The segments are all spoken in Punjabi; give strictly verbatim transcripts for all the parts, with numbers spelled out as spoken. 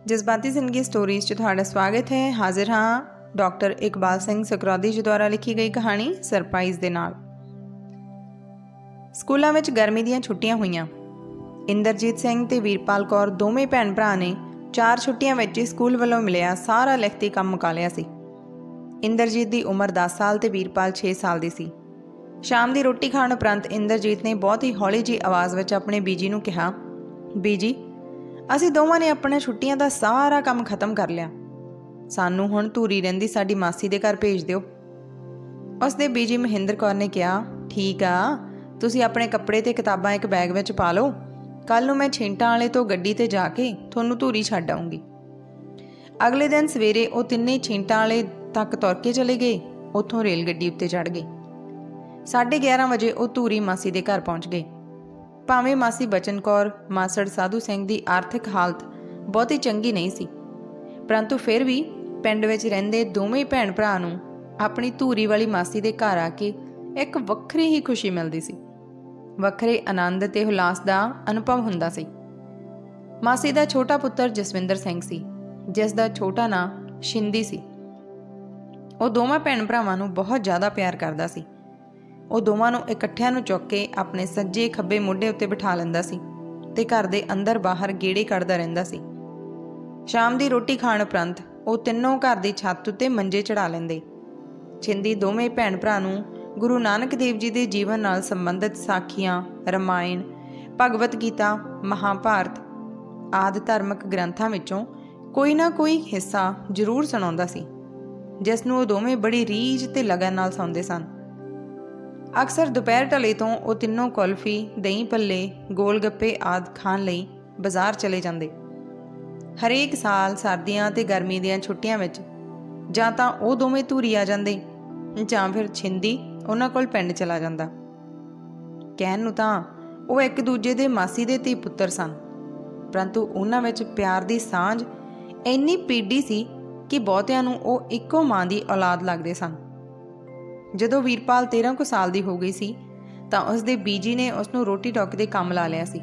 जज्बाती जिंदगी स्टोरीज च तुहाडा स्वागत है। हाजिर हाँ डॉक्टर इकबाल सिंह सकरौदी जी द्वारा लिखी गई कहानी सरप्राइज़ दे नाल। स्कूलों में गर्मी दीयां छुट्टियां हुईयां। इंदरजीत सिंह ते वीरपाल कौर दोवें भैन भरा ने चार छुट्टियां विच ही स्कूल वालों मिलिया सारा लिखती काम मुका लिया सी। इंदरजीत की उम्र दस साल ते वीरपाल छे साल की सी। शाम की रोटी खाण उपरंत इंदरजीत ने बहुत ही हौली जी आवाज़ विच अपने बीजी नूं कहा, बीजी असीं दोवां ने अपने छुट्टियां दा सारा काम खत्म कर लिया, सानू हुण धूरी रहिंदी साडी मासी दे घर भेज दिओ। उसदे बीजी महेंद्र कौर ने कहा, ठीक आ, तुसीं अपने कपड़े ते किताबां एक बैग विच पा लो, कल नूं मैं छेंटां वाले तो गड्डी ते जाके तुहानूं धूरी छड्ड आऊंगी। अगले दिन सवेरे वो तिन्ने छेंटां वाले तक तुर के चले गए। उत्थों रेल गड्डी उत्ते चढ़ गए। साढ़े ग्यारह वजे वो धूरी मासी दे घर पहुँच गए। भावें मासी बचन कौर मासड़ साधू सिंह की आर्थिक हालत बहुती चंगी नहीं सी, परंतु फिर भी पिंड विच रहिंदे दोवें भैन भरा नूं अपनी धूरी वाली मासी दे घर आके एक वक्खरी ही खुशी मिलती सी, वक्खरे आनंद ते हुलास दा अनुभव हुंदा सी। मासी दा छोटा पुत्तर जसविंदर सिंह सी, जिस दा छोटा नां शिंदी सी। वो दोवां भैन भरावां नूं बहुत ज़्यादा प्यार करदा सी। वो दोवां नूं इकट्ठिਆਂ नूं चुक के अपने सज्जे खब्बे मोढे उत्ते बिठा लैंदा सी ते घर दे अंदर बाहर गेड़े कढ़दा रहिंदा सी। शाम की रोटी खाण उपरंत वो तिन्नों घर की छत उत्ते मंजे चढ़ा लैंदे। छिंदी दोवें भैन भरा नूं गुरु नानक देव जी के जीवन नाल संबंधित साखियां, रामायण, भगवत गीता, महाभारत आदि धार्मिक ग्रंथां विचों कोई ना कोई हिस्सा जरूर सुणाउंदा सी, जिस नूं वो दोवें बड़ी रीझ ते लगन नाल सुणदे सन। अक्सर दोपहर ढले तो वो तिन्नों कुल्फी, दही भल्ले, गोल गप्पे आदि खाण लई बाजार चले जांदे। हरेक साल सर्दियां ते गर्मी दीयां छुट्टियां विच जां तां वो दोवें धूरी आ जांदे जां फिर छिंदी उन्हां कोल पिंड चला जांदा। कहण नूं तां वो एक दूजे दे मासी दे धी पुत्तर सन, परंतु उन्हां विच प्यार दी सांझ इन्नी पीढ़ी सी कि बहुतिआं नूं वो इक्को मां दी औलाद लगदे सन। जदों वीरपाल तेरह कुछ साल की हो गई सी तां उसदे बीजी ने उसनूं रोटी टोक दे काम ला लिया सी।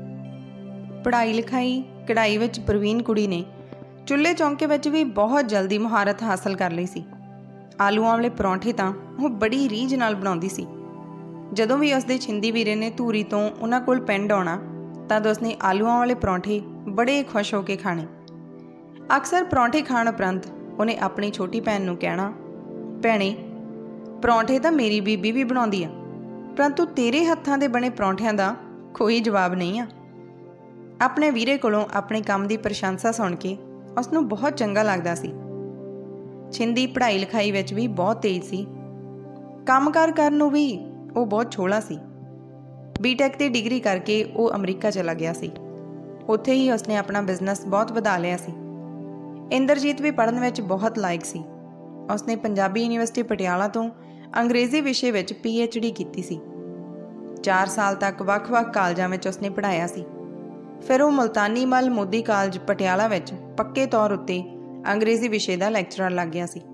पढ़ाई लिखाई कढ़ाई विच प्रवीण कुड़ी ने चुल्हे चौंके विच भी बहुत जल्दी मुहारत हासिल कर लई सी। आलूआं वाले परौंठे तां वो बड़ी रीझ नाल बनाउंदी सी। जदों भी उसदे छिंदी वीरे ने धूरी तो उन्हां कोल पिंड आउणा तद उसने आलूआं वाले परौंठे बड़े खुश होके खाने। अक्सर परौंठे खाण उपरंत उन्हें अपनी छोटी भैन नूं कहना, भैणे परौंठे तो मेरी बीबी भी बनाउंदी आ, परंतु तेरे हत्थां दे बने परौंठियां दा कोई जवाब नहीं आ। अपने वीरे कोलों अपने काम की प्रशंसा सुन के उसनूं बहुत चंगा लगदा सी। छिंदी पढ़ाई लिखाई विच भी बहुत तेज सी, काम कार करन नूं भी वो बहुत छोला सी। बीटैक की डिग्री करके वो अमरीका चला गया सी। उत्थे ही उसने अपना बिजनेस बहुत वधा लिया सी। इंदरजीत भी पढ़न विच बहुत लायक सी। उसने पंजाबी यूनीवर्सिटी पटियाला तो अंग्रेजी विषय विच पी एच डी की सी। चार साल तक वख-वख कालजां विच उसने पढ़ाया सी। फिर वो मुल्तानी मल मोदी कालज पटियाला विच पक्के तौर उत्ते अंग्रेजी विषय का लैक्चरर लग गया सी।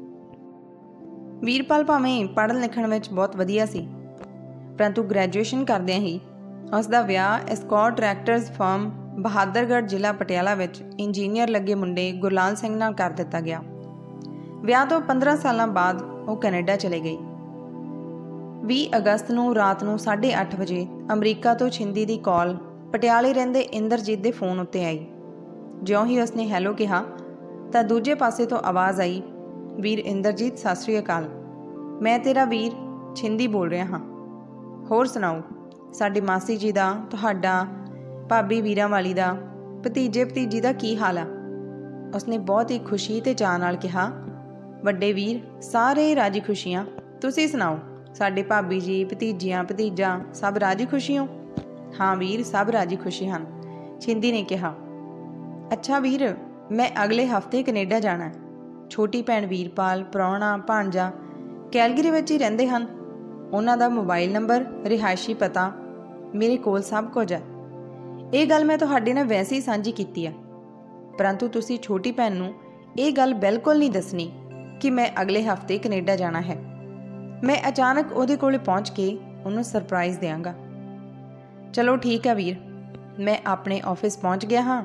वीरपाल भावें पढ़न लिखण विच बहुत वधिया सी, परंतु ग्रैजुएशन करदिआं ही उसका विआह एस्कॉर्ट ट्रैक्टर्स फर्म बहादरगढ़ जिला पटियाला विच इंजीनियर लगे मुंडे गुरलाल सिंह नाल कर दिता गया। विआह तो पंद्रह साल बाद वो कनेडा चले गई। बीस अगस्त नूं रात नूं साढ़े अठ बजे अमरीका तो छिंदी की कॉल पटियाले रहिंदे इंदरजीत के फोन उत्ते आई। ज्यों ही उसने हैलो कहा तो दूजे पासे तो आवाज़ आई, वीर इंदरजीत सत श्री अकाल, मैं तेरा वीर छिंदी बोल रहा हाँ, होर सुनाओ साडी मासी जी का, तुहाडा, भाभी वीरां वाली का, भतीजे भतीजी का की हाल आ। उसने बहुत ही खुशी ते चाअ नाल कहा, वड्डे वीर सारे राजी खुशियाँ, तुसीं सुनाओ साडे भाभी जी, भतीजियां भतीजा सब राजी खुशी हो? हाँ वीर सब राजी खुशी हैं। छिंदी ने कहा, अच्छा वीर मैं अगले हफ्ते कनेडा जाना है। छोटी भैन वीरपाल, प्राहुणा, भाणजा कैलगरी विच ही रहिंदे हन। उन्हां दा मोबाइल नंबर, रिहायशी पता मेरे कोल सब कुछ है। ये गल मैं तुहाडे नाल वैसे ही सांझी कीती है, परंतु तुसीं छोटी भैन नूं ये गल बिल्कुल नहीं दसनी कि मैं अगले हफ्ते कनेडा जाना है। मैं अचानक उहदे कोल पहुँच के उन्होंने सरप्राइज़ देंगा। चलो ठीक है वीर, मैं अपने ऑफिस पहुँच गया हाँ,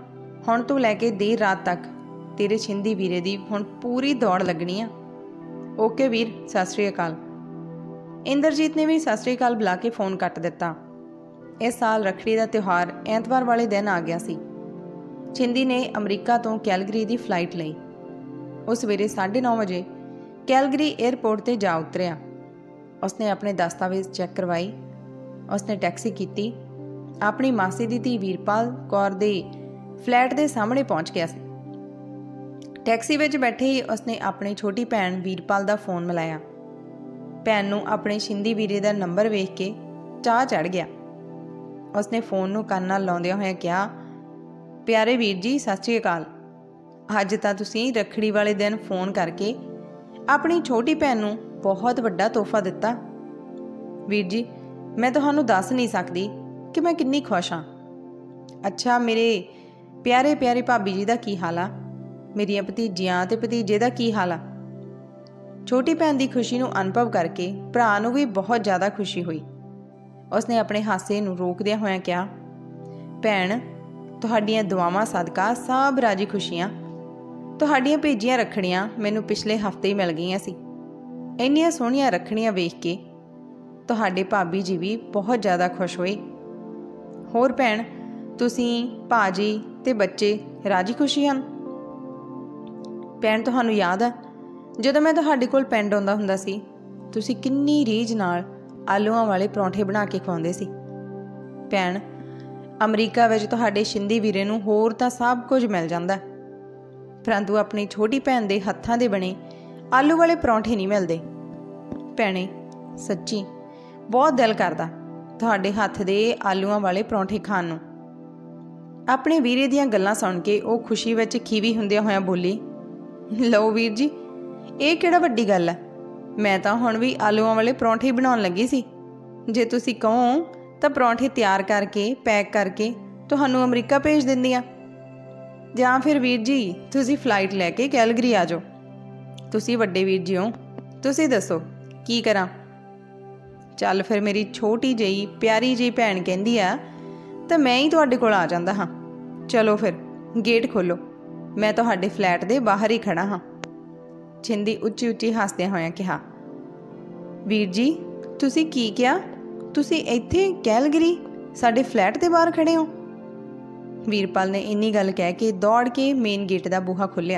ਹੁਣ ਤੋਂ ਲੈ ਕੇ ਦੇਰ ਰਾਤ ਤੱਕ ਤੇਰੇ ਛਿੰਦੀ ਵੀਰੇ ਦੀ ਹੁਣ ਪੂਰੀ ਦੌੜ ਲੱਗਣੀ ਆ। ਓਕੇ ਵੀਰ, ਸਤਿ ਸ਼੍ਰੀ ਅਕਾਲ। ਇੰਦਰਜੀਤ ਨੇ ਵੀ ਸਤਿ ਸ਼੍ਰੀ ਅਕਾਲ ਬੁਲਾ ਕੇ ਫ਼ੋਨ ਕੱਟ ਦਿੱਤਾ। ਇਸ ਸਾਲ ਰੱਖੜੀ ਦਾ ਤਿਉਹਾਰ ਐਤਵਾਰ ਵਾਲੇ ਦਿਨ ਆ ਗਿਆ ਸੀ। ਛਿੰਦੀ ਨੇ ਅਮਰੀਕਾ ਤੋਂ ਕੈਲਗਰੀ ਦੀ ਫਲਾਈਟ ਲਈ। ਉਹ ਸਵੇਰੇ ਸਾਢੇ ਨੌ ਵਜੇ ਕੈਲਗਰੀ ਏਅਰਪੋਰਟ 'ਤੇ ਜਾ ਉਤਰਿਆ। ਉਸਨੇ ਆਪਣੇ ਦਸਤਾਵੇਜ਼ ਚੈੱਕ ਕਰਵਾਈ। ਉਸਨੇ ਟੈਕਸੀ ਕੀਤੀ। ਆਪਣੀ ਮਾਸੀ ਦੀ ਧੀ ਵੀਰਪਾਲ ਕੌਰ ਦੇ ਫਲੈਟ ਦੇ ਸਾਹਮਣੇ ਪਹੁੰਚ ਗਿਆ ਸੀ। ਟੈਕਸੀ ਵਿੱਚ ਬੈਠੇ ਹੀ ਉਸਨੇ ਆਪਣੀ ਛੋਟੀ ਭੈਣ ਵੀਰਪਾਲ ਦਾ ਫੋਨ ਮਿਲਾਇਆ। ਭੈਣ ਨੂੰ ਆਪਣੇ ਛਿੰਦੀ ਵੀਰੇ ਦਾ ਨੰਬਰ ਵੇਖ ਕੇ ਚਾਹ ਚੜ੍ਹ ਗਿਆ। ਉਸਨੇ ਫ਼ੋਨ ਨੂੰ ਕੰਨ ਨਾਲ ਲਾਉਂਦਿਆਂ ਹੋਇਆਂ ਕਿਹਾ, ਪਿਆਰੇ ਵੀਰ ਜੀ, ਸਤਿ ਸ਼੍ਰੀ ਅਕਾਲ। ਅੱਜ ਤਾਂ ਤੁਸੀਂ ਰੱਖੜੀ ਵਾਲੇ ਦਿਨ ਫ਼ੋਨ ਕਰਕੇ ਆਪਣੀ ਛੋਟੀ ਭੈਣ ਨੂੰ ਬਹੁਤ ਵੱਡਾ ਤੋਹਫਾ ਦਿੱਤਾ। ਵੀਰ ਜੀ, ਮੈਂ ਤੁਹਾਨੂੰ ਦੱਸ ਨਹੀਂ ਸਕਦੀ ਕਿ ਮੈਂ ਕਿੰਨੀ ਖੁਸ਼ ਹਾਂ। ਅੱਛਾ, ਮੇਰੇ ਪਿਆਰੇ ਪਿਆਰੇ ਭਾਬੀ ਜੀ ਦਾ ਕੀ ਹਾਲ ਆ? ਮੇਰੀਆਂ ਭਤੀਜੀਆਂ ਅਤੇ ਭਤੀਜੇ ਦਾ ਕੀ ਹਾਲ ਆ? ਛੋਟੀ ਭੈਣ ਦੀ ਖੁਸ਼ੀ ਨੂੰ ਅਨੁਭਵ ਕਰਕੇ ਭਰਾ ਨੂੰ ਵੀ ਬਹੁਤ ਜ਼ਿਆਦਾ ਖੁਸ਼ੀ ਹੋਈ। ਉਸਨੇ ਆਪਣੇ ਹਾਸੇ ਨੂੰ ਰੋਕਦਿਆਂ ਹੋਇਆਂ ਕਿਹਾ, ਭੈਣ, ਤੁਹਾਡੀਆਂ ਦੁਆਵਾਂ ਸਦਕਾ ਸਭ ਰਾਜੀ ਖੁਸ਼ੀਆਂ। ਤੁਹਾਡੀਆਂ ਭੇਜੀਆਂ ਰੱਖੜੀਆਂ ਮੈਨੂੰ ਪਿਛਲੇ ਹਫ਼ਤੇ ਹੀ ਮਿਲ ਗਈਆਂ ਸੀ। ਇੰਨੀਆਂ ਸੋਹਣੀਆਂ ਰੱਖੜੀਆਂ ਵੇਖ ਕੇ ਤੁਹਾਡੇ ਭਾਬੀ ਜੀ ਵੀ ਬਹੁਤ ਜ਼ਿਆਦਾ ਖੁਸ਼ ਹੋਏ। ਹੋਰ ਭੈਣ, ਤੁਸੀਂ, ਭਾਜੀ ਅਤੇ ਬੱਚੇ ਰਾਜੀ ਖੁਸ਼ੀ ਹਨ? ਭੈਣ, ਤੁਹਾਨੂੰ ਯਾਦ ਆ ਜਦੋਂ ਮੈਂ ਤੁਹਾਡੇ ਕੋਲ ਪਿੰਡ ਆਉਂਦਾ ਹੁੰਦਾ ਸੀ, ਤੁਸੀਂ ਕਿੰਨੀ ਰੀਝ ਨਾਲ ਆਲੂਆਂ ਵਾਲੇ ਪਰੌਂਠੇ ਬਣਾ ਕੇ ਖਵਾਉਂਦੇ ਸੀ। ਭੈਣ, ਅਮਰੀਕਾ ਵਿੱਚ ਤੁਹਾਡੇ ਛਿੰਦੀ ਵੀਰੇ ਨੂੰ ਹੋਰ ਤਾਂ ਸਭ ਕੁਝ ਮਿਲ ਜਾਂਦਾ, ਪਰੰਤੂ ਆਪਣੀ ਛੋਟੀ ਭੈਣ ਦੇ ਹੱਥਾਂ ਦੇ ਬਣੇ ਆਲੂ ਵਾਲੇ ਪਰੌਂਠੇ ਨਹੀਂ ਮਿਲਦੇ। ਭੈਣੇ, ਸੱਚੀ ਬਹੁਤ ਦਿਲ ਕਰਦਾ ਤੁਹਾਡੇ ਹੱਥ ਦੇ ਆਲੂਆਂ ਵਾਲੇ ਪਰੌਂਠੇ ਖਾਣ ਨੂੰ। ਆਪਣੇ ਵੀਰੇ ਦੀਆਂ ਗੱਲਾਂ ਸੁਣ ਕੇ ਉਹ ਖੁਸ਼ੀ ਵਿੱਚ ਖੀਵੀ ਹੁੰਦਿਆਂ ਹੋਇਆਂ ਬੋਲੀ, ਲਓ ਵੀਰ ਜੀ, ਇਹ ਕਿਹੜਾ ਵੱਡੀ ਗੱਲ ਹੈ। ਮੈਂ ਤਾਂ ਹੁਣ ਵੀ ਆਲੂਆਂ ਵਾਲੇ ਪਰੌਂਠੇ ਹੀ ਬਣਾਉਣ ਲੱਗੀ ਸੀ। ਜੇ ਤੁਸੀਂ ਕਹੋ ਤਾਂ ਪਰੌਂਠੇ ਤਿਆਰ ਕਰਕੇ ਪੈਕ ਕਰਕੇ ਤੁਹਾਨੂੰ ਅਮਰੀਕਾ ਭੇਜ ਦਿੰਦੀ ਹਾਂ, ਜਾਂ ਫਿਰ ਵੀਰ ਜੀ ਤੁਸੀਂ ਫਲਾਈਟ ਲੈ ਕੇ ਕੈਲਗਰੀ ਆ ਜਾਓ। ਤੁਸੀਂ ਵੱਡੇ ਵੀਰ ਜੀ ਹੋ, ਤੁਸੀਂ ਦੱਸੋ ਕੀ ਕਰਾਂ? ਚੱਲ ਫਿਰ, ਮੇਰੀ ਛੋਟੀ ਜਿਹੀ ਪਿਆਰੀ ਜਿਹੀ ਭੈਣ ਕਹਿੰਦੀ ਆ ਤਾਂ ਮੈਂ ਹੀ ਤੁਹਾਡੇ ਕੋਲ ਆ ਜਾਂਦਾ ਹਾਂ। ਚਲੋ ਫਿਰ ਗੇਟ ਖੋਲ੍ਹੋ, ਮੈਂ ਤੁਹਾਡੇ ਫਲੈਟ ਦੇ ਬਾਹਰ ਹੀ ਖੜ੍ਹਾ ਹਾਂ। ਛਿੰਦੀ ਉੱਚੀ ਉੱਚੀ ਹੱਸਦਿਆਂ ਹੋਇਆਂ ਕਿਹਾ, ਵੀਰ ਜੀ, ਤੁਸੀਂ ਕੀ ਕਿਹਾ? ਤੁਸੀਂ ਇੱਥੇ ਕੈਲਗਰੀ ਸਾਡੇ ਫਲੈਟ ਦੇ ਬਾਹਰ ਖੜ੍ਹੇ ਹੋ? ਵੀਰਪਾਲ ਨੇ ਇੰਨੀ ਗੱਲ ਕਹਿ ਕੇ ਦੌੜ ਕੇ ਮੇਨ ਗੇਟ ਦਾ ਬੂਹਾ ਖੋਲ੍ਹਿਆ।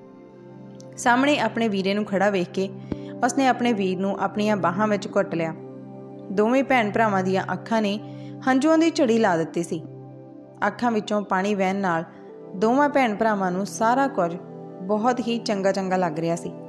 ਸਾਹਮਣੇ ਆਪਣੇ ਵੀਰੇ ਨੂੰ ਖੜ੍ਹਾ ਵੇਖ ਕੇ ਉਸਨੇ ਆਪਣੇ ਵੀਰ ਨੂੰ ਆਪਣੀਆਂ ਬਾਹਾਂ ਵਿੱਚ ਘੁੱਟ ਲਿਆ। ਦੋਵੇਂ ਭੈਣ ਭਰਾਵਾਂ ਦੀਆਂ ਅੱਖਾਂ ਨੇ ਹੰਝੂਆਂ ਦੀ ਝੜੀ ਲਾ ਦਿੱਤੀ ਸੀ। ਅੱਖਾਂ ਵਿੱਚੋਂ ਪਾਣੀ ਵਹਿਣ ਨਾਲ ਦੋਵਾਂ ਭੈਣ ਭਰਾਵਾਂ ਨੂੰ ਸਾਰਾ ਕੁਝ ਬਹੁਤ ਹੀ ਚੰਗਾ ਚੰਗਾ ਲੱਗ ਰਿਹਾ ਸੀ।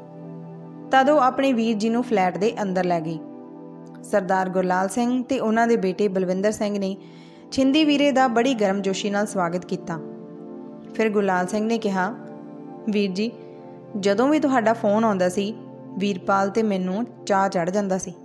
ਤਦ ਉਹ ਆਪਣੇ ਵੀਰ ਜੀ ਨੂੰ ਫਲੈਟ ਦੇ ਅੰਦਰ ਲੈ ਗਈ। ਸਰਦਾਰ ਗੁਰਲਾਲ ਸਿੰਘ ਤੇ ਉਹਨਾਂ ਦੇ ਬੇਟੇ ਬਲਵਿੰਦਰ ਸਿੰਘ ਨੇ ਛਿੰਦੀ ਵੀਰੇ ਦਾ ਬੜੀ ਗਰਮਜੋਸ਼ੀ ਨਾਲ ਸਵਾਗਤ ਕੀਤਾ। ਫਿਰ ਗੁਰਲਾਲ ਸਿੰਘ ਨੇ ਕਿਹਾ, ਵੀਰ ਜੀ, ਜਦੋਂ ਵੀ ਤੁਹਾਡਾ ਫੋਨ ਆਉਂਦਾ ਸੀ ਵੀਰਪਾਲ ਤੇ ਮੈਨੂੰ ਚਾਅ ਚੜ੍ਹ ਜਾਂਦਾ ਸੀ,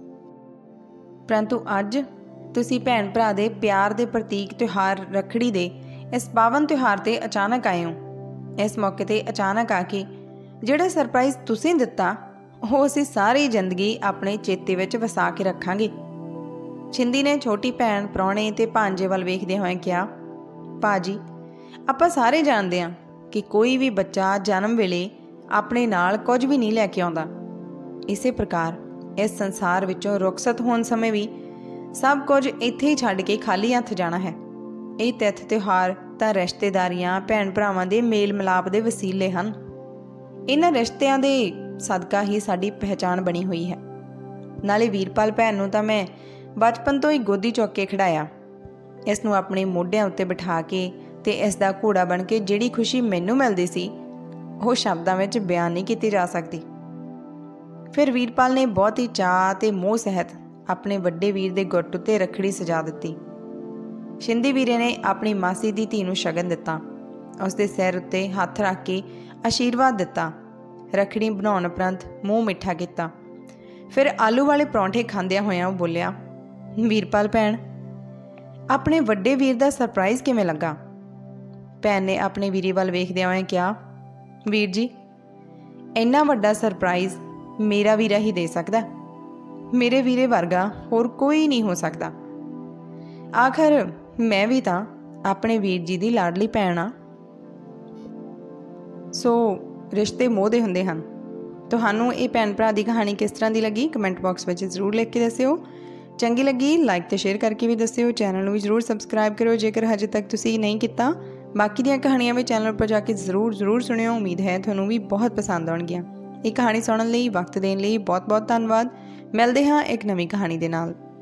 ਪਰੰਤੂ ਅੱਜ ਤੁਸੀਂ ਭੈਣ ਭਰਾ ਦੇ ਪਿਆਰ ਦੇ ਪ੍ਰਤੀਕ ਤਿਉਹਾਰ ਰੱਖੜੀ ਦੇ ਇਸ ਪਾਵਨ ਤਿਉਹਾਰ 'ਤੇ ਅਚਾਨਕ ਆਏ ਹੋ। ਇਸ ਮੌਕੇ 'ਤੇ ਅਚਾਨਕ ਆ ਕੇ ਜਿਹੜਾ ਸਰਪ੍ਰਾਈਜ਼ ਤੁਸੀਂ ਦਿੱਤਾ ਉਹ ਅਸੀਂ ਸਾਰੀ ਜ਼ਿੰਦਗੀ ਆਪਣੇ ਚੇਤੇ ਵਿੱਚ ਵਸਾ ਕੇ ਰੱਖਾਂਗੇ। ਛਿੰਦੀ ਨੇ ਛੋਟੀ ਭੈਣ, ਪ੍ਰਾਹੁਣੇ ਅਤੇ ਭਾਂਜੇ ਵੱਲ ਵੇਖਦੇ ਹੋਏ ਕਿਹਾ, ਭਾਜੀ, ਆਪਾਂ ਸਾਰੇ ਜਾਣਦੇ ਹਾਂ ਕਿ ਕੋਈ ਵੀ ਬੱਚਾ ਜਨਮ ਵੇਲੇ ਆਪਣੇ ਨਾਲ ਕੁਝ ਵੀ ਨਹੀਂ ਲੈ ਕੇ ਆਉਂਦਾ। ਇਸੇ ਪ੍ਰਕਾਰ ਇਸ ਸੰਸਾਰ ਵਿੱਚੋਂ ਰੁਖਸਤ ਹੋਣ ਸਮੇਂ ਵੀ ਸਭ ਕੁਝ ਇੱਥੇ ਹੀ ਛੱਡ ਕੇ ਖਾਲੀ ਹੱਥ ਜਾਣਾ ਹੈ। ਇਹ ਤਿੱਥ ਤਿਉਹਾਰ ਤਾਂ ਰਿਸ਼ਤੇਦਾਰੀਆਂ, ਭੈਣ ਭਰਾਵਾਂ ਦੇ ਮੇਲ ਮਿਲਾਪ ਦੇ ਵਸੀਲੇ ਹਨ। ਇਹਨਾਂ ਰਿਸ਼ਤਿਆਂ ਦੇ ਸਦਕਾ ਹੀ ਸਾਡੀ ਪਹਿਚਾਣ ਬਣੀ ਹੋਈ ਹੈ। ਨਾਲੇ ਵੀਰਪਾਲ ਭੈਣ ਨੂੰ ਤਾਂ ਮੈਂ ਬਚਪਨ ਤੋਂ ਹੀ ਗੋਦੀ ਚੁੱਕ ਕੇ ਖਿਡਾਇਆ। ਇਸ ਨੂੰ ਆਪਣੇ ਮੋਢਿਆਂ ਉੱਤੇ ਬਿਠਾ ਕੇ ਅਤੇ ਇਸ ਦਾ ਘੋੜਾ ਬਣ ਕੇ ਜਿਹੜੀ ਖੁਸ਼ੀ ਮੈਨੂੰ ਮਿਲਦੀ ਸੀ ਉਹ ਸ਼ਬਦਾਂ ਵਿੱਚ ਬਿਆਨ ਨਹੀਂ ਕੀਤੀ ਜਾ ਸਕਦੀ। ਫਿਰ ਵੀਰਪਾਲ ਨੇ ਬਹੁਤ ਹੀ ਚਾਅ ਅਤੇ ਮੋਹ ਸਹਿਤ ਆਪਣੇ ਵੱਡੇ ਵੀਰ ਦੇ ਗੁੱਟ ਉੱਤੇ ਰੱਖੜੀ ਸਜਾ ਦਿੱਤੀ। ਛਿੰਦੀ ਵੀਰੇ ਨੇ ਆਪਣੀ ਮਾਸੀ ਦੀ ਧੀ ਨੂੰ ਸ਼ਗਨ ਦਿੱਤਾ। ਉਸ ਦੇ ਸਿਰ ਉੱਤੇ ਹੱਥ ਰੱਖ ਕੇ ਆਸ਼ੀਰਵਾਦ ਦਿੱਤਾ। ਰੱਖੜੀ ਬਣਾਉਣ ਉਪਰੰਤ ਮੂੰਹ ਮਿੱਠਾ ਕੀਤਾ। ਫਿਰ ਆਲੂ ਵਾਲੇ ਪਰੌਂਠੇ ਖਾਂਦਿਆਂ ਹੋਇਆਂ ਉਹ ਬੋਲਿਆ, ਵੀਰਪਾਲ ਭੈਣ, ਆਪਣੇ ਵੱਡੇ ਵੀਰ ਦਾ ਸਰਪ੍ਰਾਈਜ਼ ਕਿਵੇਂ ਲੱਗਾ? ਭੈਣ ਨੇ ਆਪਣੇ ਵੀਰੇ ਵੱਲ ਵੇਖਦਿਆਂ ਹੋਇਆਂ ਕਿਹਾ, ਵੀਰ ਜੀ, ਇੰਨਾ ਵੱਡਾ ਸਰਪ੍ਰਾਈਜ਼ ਮੇਰਾ ਵੀਰਾ ਹੀ ਦੇ ਸਕਦਾ। ਮੇਰੇ ਵੀਰੇ ਵਰਗਾ ਹੋਰ ਕੋਈ ਨਹੀਂ ਹੋ ਸਕਦਾ। ਆਖਰ ਮੈਂ ਵੀ ਤਾਂ ਆਪਣੇ ਵੀਰ ਜੀ ਦੀ ਲਾਡਲੀ ਭੈਣ ਆ। ਸੋ ਰਿਸ਼ਤੇ ਮੋਹ ਦੇ ਹੁੰਦੇ ਹਨ। ਤੁਹਾਨੂੰ ਇਹ ਭੈਣ ਭਰਾ ਦੀ ਕਹਾਣੀ ਕਿਸ ਤਰ੍ਹਾਂ ਦੀ ਲੱਗੀ ਕਮੈਂਟ ਬਾਕਸ ਵਿੱਚ ਜ਼ਰੂਰ ਲਿਖ ਕੇ ਦੱਸਿਓ। ਚੰਗੀ ਲੱਗੀ ਲਾਈਕ ਤੇ ਸ਼ੇਅਰ ਕਰਕੇ ਵੀ ਦੱਸਿਓ। ਚੈਨਲ ਨੂੰ ਵੀ ਜ਼ਰੂਰ ਸਬਸਕ੍ਰਾਈਬ ਕਰਿਓ ਜੇਕਰ ਹਜੇ ਤੱਕ ਤੁਸੀਂ ਨਹੀਂ ਕੀਤਾ। ਬਾਕੀ ਦੀਆਂ ਕਹਾਣੀਆਂ ਵੀ ਚੈਨਲ ਉੱਪਰ ਜਾ ਕੇ ਜ਼ਰੂਰ ਜ਼ਰੂਰ ਸੁਣਿਓ। ਉਮੀਦ ਹੈ ਤੁਹਾਨੂੰ ਵੀ ਬਹੁਤ ਪਸੰਦ ਆਉਣਗੀਆਂ। ਇਹ ਕਹਾਣੀ ਸੁਣਨ ਲਈ ਵਕਤ ਦੇਣ ਲਈ ਬਹੁਤ ਬਹੁਤ ਧੰਨਵਾਦ। ਮਿਲਦੇ ਹਾਂ ਇੱਕ ਨਵੀਂ ਕਹਾਣੀ ਦੇ ਨਾਲ।